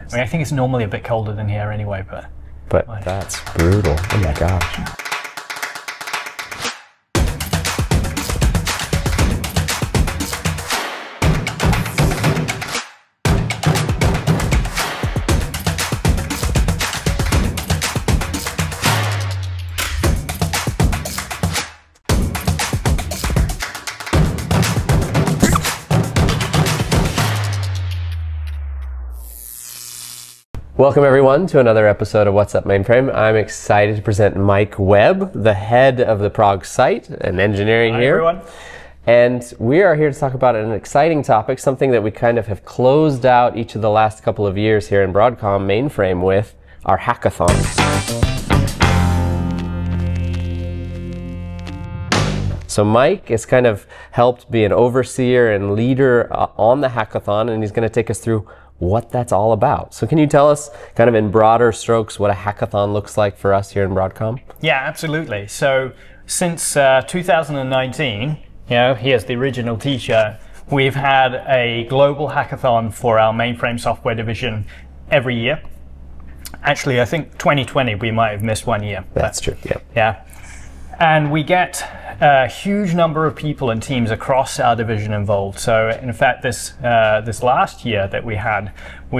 I mean, I think it's normally a bit colder than here anyway, but that's brutal. Oh my gosh. Welcome everyone to another episode of What's Up Mainframe. I'm excited to present Mike Webb, the head of the Prague site and engineering Hi, here. Everyone. And we are here to talk about an exciting topic, something that we kind of have closed out each of the last couple of years here in Broadcom Mainframe with our hackathons. So Mike has kind of helped be an overseer and leader on the hackathon, and he's going to take us through what that's all about. So can you tell us kind of in broader strokes what a hackathon looks like for us here in Broadcom? Yeah, absolutely. So since 2019, here's the original t-shirt, we've had a global hackathon for our mainframe software division every year. Actually, I think 2020 we might have missed 1 year. That's true, yeah. Yeah. And we get a huge number of people and teams across our division involved. So in fact, this last year that we had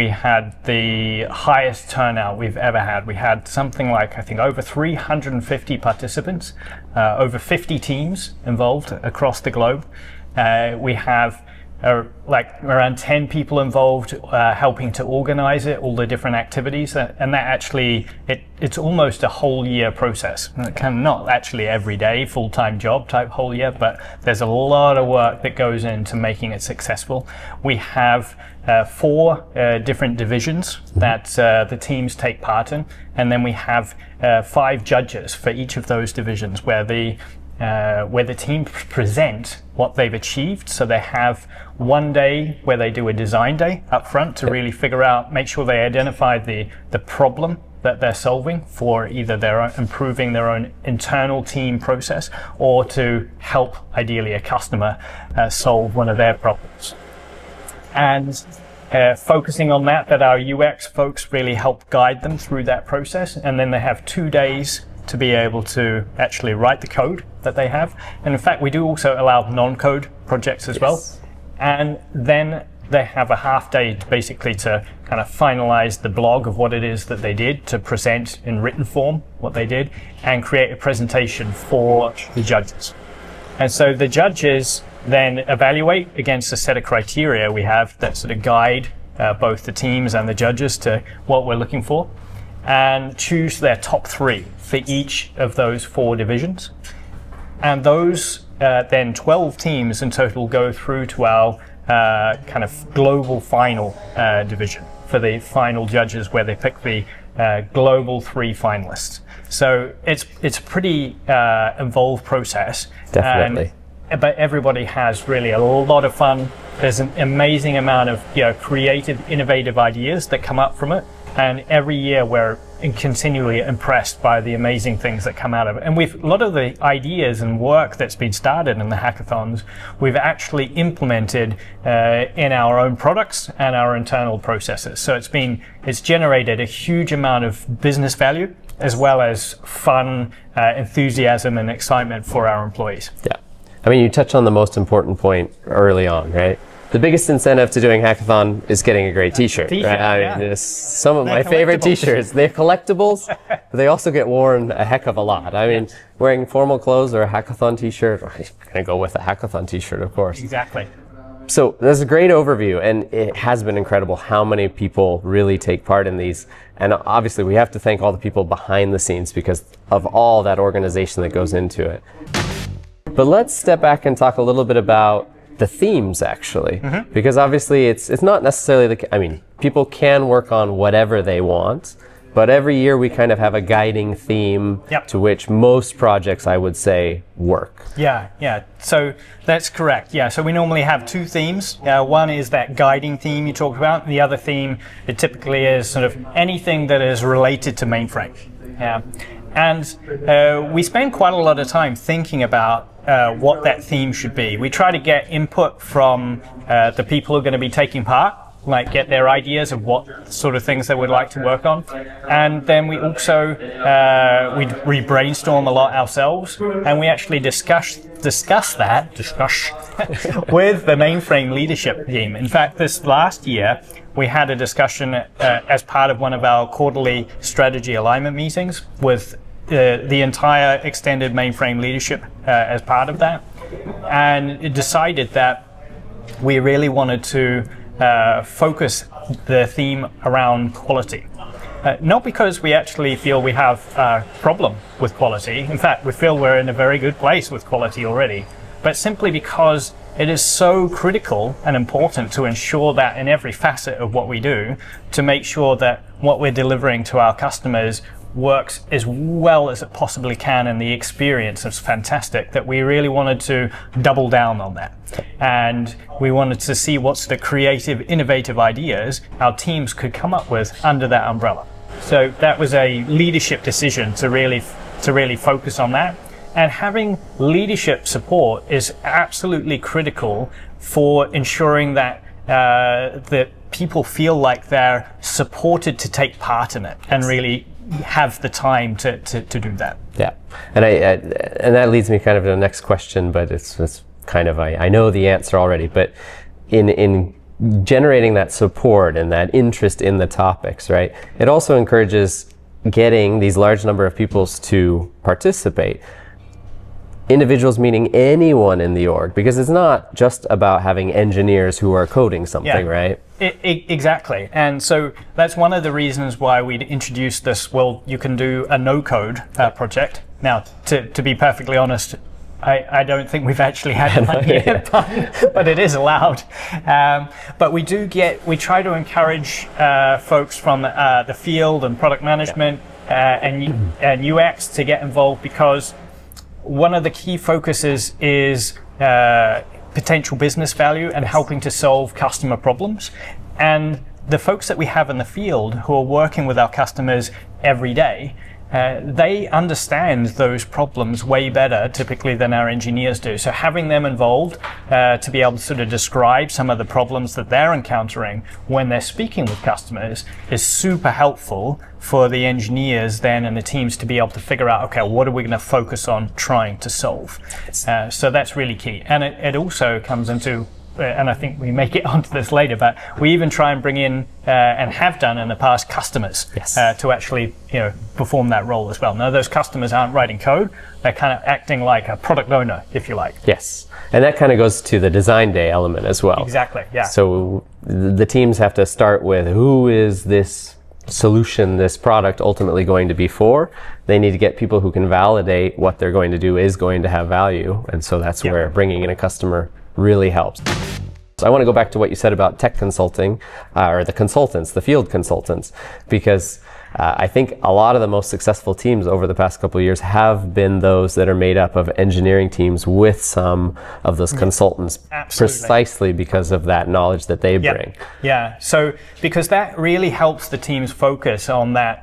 the highest turnout we've ever had. We had something like, I think, over 350 participants, over 50 teams involved across the globe. We have like around 10 people involved helping to organize it, all the different activities, and that actually, it's almost a whole year process. Not actually every day, full-time job type whole year, but there's a lot of work that goes into making it successful. We have 4 different divisions that the teams take part in, and then we have 5 judges for each of those divisions where the team present what they've achieved. So they have 1 day where they do a design day up front to really figure out, make sure they identify the problem that they're solving for either improving their own internal team process or to help, ideally, a customer solve one of their problems. And focusing on that our UX folks really help guide them through that process. And then they have 2 days to be able to actually write the code that they have. And in fact, we do also allow non-code projects as well. And then they have a half day basically to kind of finalize the blog of what it is that they did, to present in written form what they did, and create a presentation for the judges. And so the judges then evaluate against a set of criteria we have that sort of guide both the teams and the judges to what we're looking for, and choose their top 3 for each of those 4 divisions. And those then 12 teams in total go through to our kind of global final division for the final judges, where they pick the global 3 finalists. So it's a pretty involved process. Definitely. But everybody has really a lot of fun. There's an amazing amount of creative, innovative ideas that come up from it. And every year we're continually impressed by the amazing things that come out of it. And a lot of the ideas and work that's been started in the hackathons, we've actually implemented in our own products and our internal processes. So it's generated a huge amount of business value, as well as fun, enthusiasm and excitement for our employees. Yeah. I mean, you touched on the most important point early on, right? The biggest incentive to doing hackathon is getting a great t-shirt. Right? I mean, it's some of my favorite t-shirts. They're collectibles, but they also get worn a heck of a lot. I mean, wearing formal clothes or a hackathon t-shirt, I'm gonna go with a hackathon t-shirt, of course. Exactly. So that's a great overview, and it has been incredible how many people really take part in these. And obviously we have to thank all the people behind the scenes because of all that organization that goes into it. But let's step back and talk a little bit about the themes, actually, because obviously it's not necessarily I mean, people can work on whatever they want, but every year we kind of have a guiding theme to which most projects, I would say, work. Yeah. So that's correct. Yeah. So we normally have 2 themes. One is that guiding theme you talked about. The other theme, it typically is sort of anything that is related to mainframe. Yeah. And we spend quite a lot of time thinking about what that theme should be. We try to get input from the people who are going to be taking part get their ideas of what sort of things they would like to work on. And then we also, we brainstorm a lot ourselves, and we actually discuss with the Mainframe leadership team. In fact, this last year, we had a discussion as part of one of our quarterly strategy alignment meetings with the entire extended Mainframe leadership as part of that, and it decided that we really wanted to focus the theme around quality. Not because we actually feel we have a problem with quality. In fact, we feel we're in a very good place with quality already, but simply because it is so critical and important to ensure that in every facet of what we do, to make sure that what we're delivering to our customers works as well as it possibly can, and the experience is fantastic, that we really wanted to double down on that. And we wanted to see what's the creative, innovative ideas our teams could come up with under that umbrella. So that was a leadership decision to really focus on that. And having leadership support is absolutely critical for ensuring that that people feel like they're supported to take part in it and really have the time to do that. Yeah, and and that leads me kind of to the next question, but it's kind of I know the answer already. But in generating that support and that interest in the topics, right? It also encourages getting these large number of people to participate. Individuals meaning anyone in the org, because it's not just about having engineers who are coding something, right? Exactly. And so that's one of the reasons why we introduced this, well, you can do a no-code project. Now, to be perfectly honest, I don't think we've actually had one yet, but it is allowed. But we try to encourage folks from the field and product management and UX to get involved, because one of the key focuses is potential business value and helping to solve customer problems. And the folks that we have in the field who are working with our customers every day, they understand those problems way better typically than our engineers do. So having them involved to be able to sort of describe some of the problems that they're encountering when they're speaking with customers is super helpful for the engineers then and the teams to be able to figure out, okay, what are we going to focus on trying to solve? So that's really key. And it also comes into, and I think we may get onto this later, but we even try and bring in, and have done in the past, customers to actually perform that role as well. Now, those customers aren't writing code, they're kind of acting like a product owner, if you like. Yes, and that kind of goes to the design day element as well. Exactly, yeah. So the teams have to start with, who is this solution, this product ultimately going to be for? They need to get people who can validate what they're going to do is going to have value, and so that's where bringing in a customer really helps. So I want to go back to what you said about tech consulting, or the consultants, the field consultants, because I think a lot of the most successful teams over the past couple of years have been those that are made up of engineering teams with some of those consultants, precisely because of that knowledge that they bring. Yeah, so because that really helps the teams focus on that,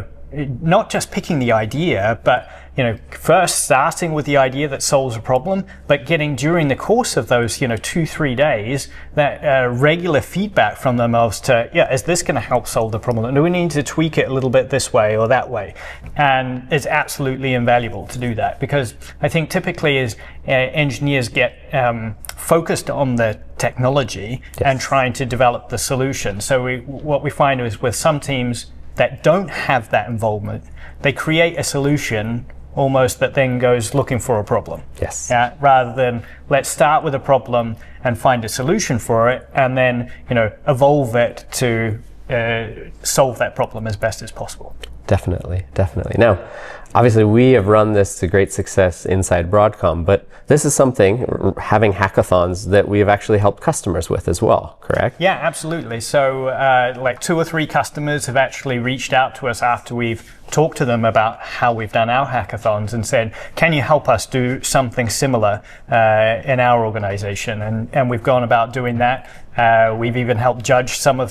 not just picking the idea, but first starting with the idea that solves a problem, but getting during the course of those 2-3 days that regular feedback from them as to, is this going to help solve the problem? Do we need to tweak it a little bit this way or that way? And it's absolutely invaluable to do that, because I think typically as engineers get focused on the technology and trying to develop the solution. So what we find is with some teams that don't have that involvement, they create a solution almost that then goes looking for a problem. Rather than let's start with a problem and find a solution for it, and then evolve it to solve that problem as best as possible. Definitely. Now, obviously we have run this to great success inside Broadcom, but this is something, having hackathons, that we have actually helped customers with as well, correct? Yeah, absolutely. So like 2 or 3 customers have actually reached out to us after we've talked to them about how we've done our hackathons and said, can you help us do something similar in our organization? And we've gone about doing that. We've even helped judge some of them.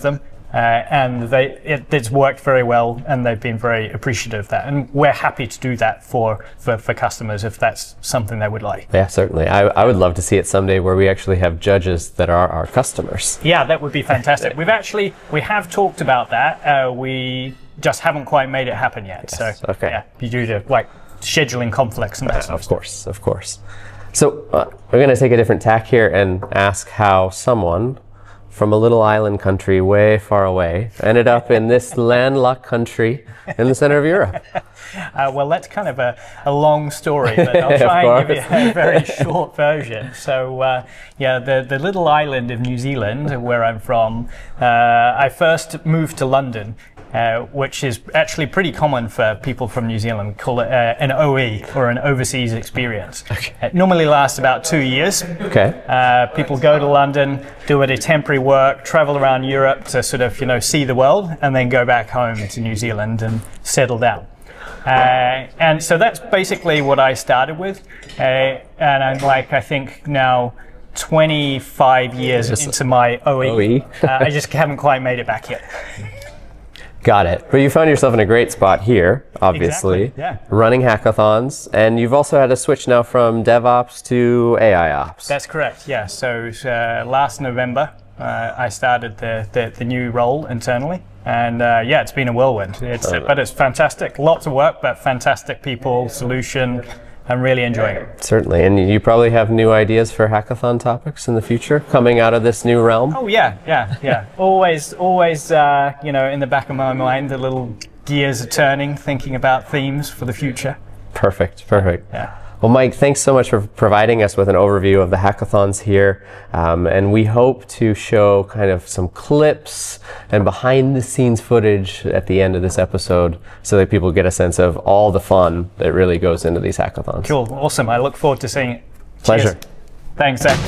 And it's worked very well, and they've been very appreciative of that. And we're happy to do that for customers if that's something they would like. Yeah, certainly. I would love to see it someday where we actually have judges that are our customers. Yeah, that would be fantastic. We have talked about that. We just haven't quite made it happen yet. Yes, so okay. yeah, due to like scheduling conflicts and that sort of stuff. Of course. So we're going to take a different tack here and ask how someone from a little island country way far away ended up in this landlocked country in the center of Europe. Well, that's kind of a long story, but I'll try and give you a very short version. So, yeah, the little island of New Zealand, where I'm from, I first moved to London, which is actually pretty common for people from New Zealand. We call it an OE, or an overseas experience. Okay. It normally lasts about 2 years. Okay. People go to London, do a temporary work, travel around Europe to sort of, see the world, and then go back home to New Zealand and settle down. And so that's basically what I started with. And I'm I think now 25 years into my OE. I just haven't quite made it back yet. Got it. But you found yourself in a great spot here, obviously, exactly, yeah. Running hackathons, and you've also had to switch now from DevOps to AI Ops. That's correct, yeah. So last November, I started the new role internally, and yeah, it's been a whirlwind. But it's fantastic. Lots of work, but fantastic people, solution. I'm really enjoying it. Certainly, and you probably have new ideas for hackathon topics in the future coming out of this new realm. Oh yeah. always, in the back of my mind, the little gears are turning, thinking about themes for the future. Perfect. Yeah. Well, Mike, thanks so much for providing us with an overview of the hackathons here. And we hope to show kind of some clips and behind the scenes footage at the end of this episode so that people get a sense of all the fun that really goes into these hackathons. Cool, awesome. I look forward to seeing it. Pleasure. Cheers. Thanks, Zach.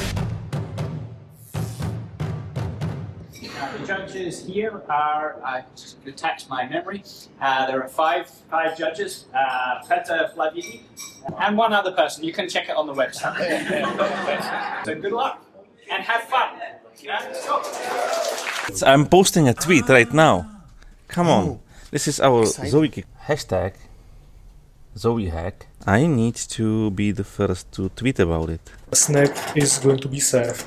The judges here are, I just attach my memory, there are five judges, Peter Flavini, and one other person. You can check it on the website. So good luck and have fun. Yeah? Go. I'm posting a tweet right now. Come on. This is our Zoe hashtag. Zoe hack. I need to be the first to tweet about it. A snack is going to be served.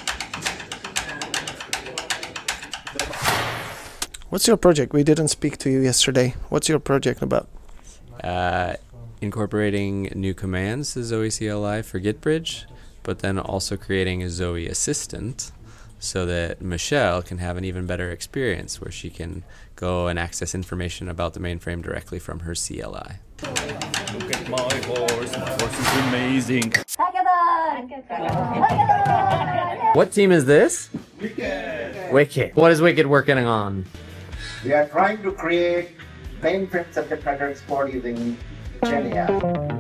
What's your project? We didn't speak to you yesterday. What's your project about? Incorporating new commands to Zoe CLI for GitBridge, but then also creating a Zoe assistant so that Michelle can have an even better experience where she can go and access information about the mainframe directly from her CLI. Look at my horse. My horse is amazing. Hackathon! What team is this? Wicked. What is Wicked working on? We are trying to create mainframe subject matter export using Genia.